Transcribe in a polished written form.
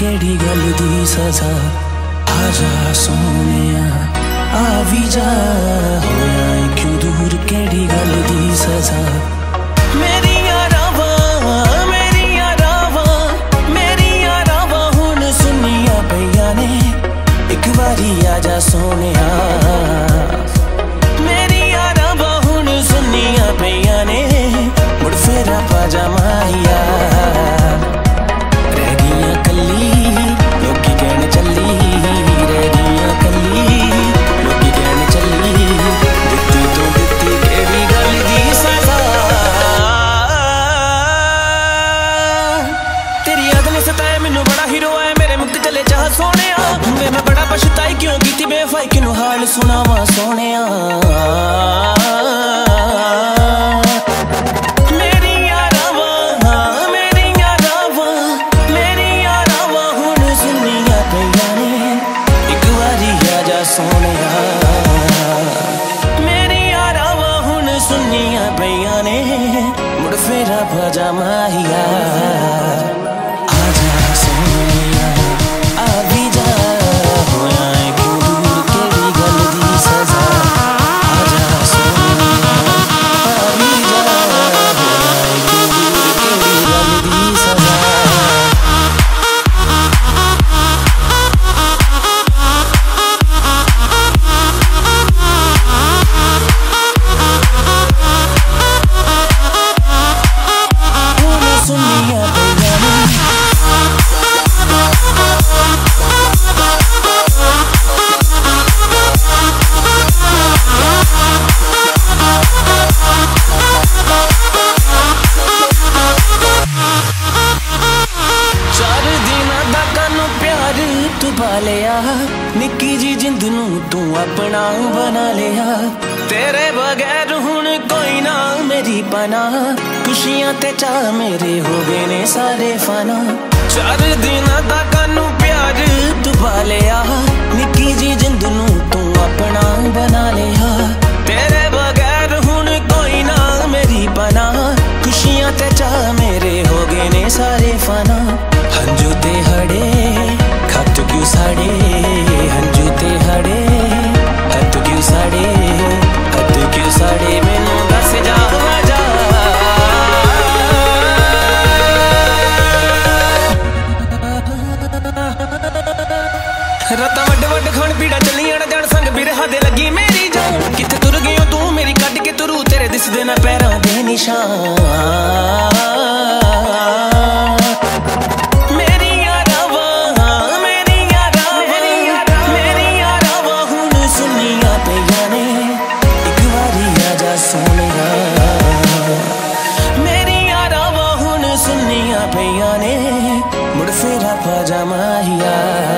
केड़ी गल दी सजा। आजा सोनिया आ भी जा, होया क्यों दूर केड़ी गल दी सजा। मेरिया रावा हुण सुनिया पईया ने, एक बारी आजा सोनिया। मेरिया रावा हुण सुनिया पईया ने, मुड़ फेरा पाजा माहिया। रह गईयां कल्ली लोकी कहण चली, रह गईयां कल्ली लोकी कहण चली। दित्ती तो दित्ती केड़ी गल दी सजा। तेरी याद ने सताया मैनू बड़ा ही रोया, मेरे मुक चले चाह सोनिया। मैं बड़ा पछताई क्यों कीती बेवफाई, किनू हाल सुनावा सोनिया। सुनिया पईया ने, मुड़ फेरा भजा माहिया। आजा सोनिया आ भी जा, होया क्यों दूर केड़ी गल दी सजा। आजा सोनिया आ भी जा, होया क्यों दूर केड़ी गल दी सजा। लिया निक्की जी जिंद नू तू अपना बना लिया। तेरे बगैर हुण कोई ना मेरी पना, खुशियां ते चाह मेरे हो गए ने सारे फना। 4 दिन दा कानू प्यार तू पा लिया, निक्की जी जिंद नू तू अपना बना लिया। तेरे बगैर हुण कोई ना मेरी पना, खुशियां ते चाह मेरे हो गए ने सारे फना। हंजू ते हड़े हथ क्यों साड़े, हंजू ते हड़े हथ क्यों साड़े, हथ क्यों साड़े मैनू दस जा जा। रातां वड्ड वड्ड खाण पीड़ा चलियां ना जान, संग बिरहा दे लगी मेरी जान। कित्थे तुर गई तू मेरी कट के तुरू, तेरे दिसदे ना पैरां दे निशान। सुनिया पईया ने, मुड़ फेरा पाजा माहिया।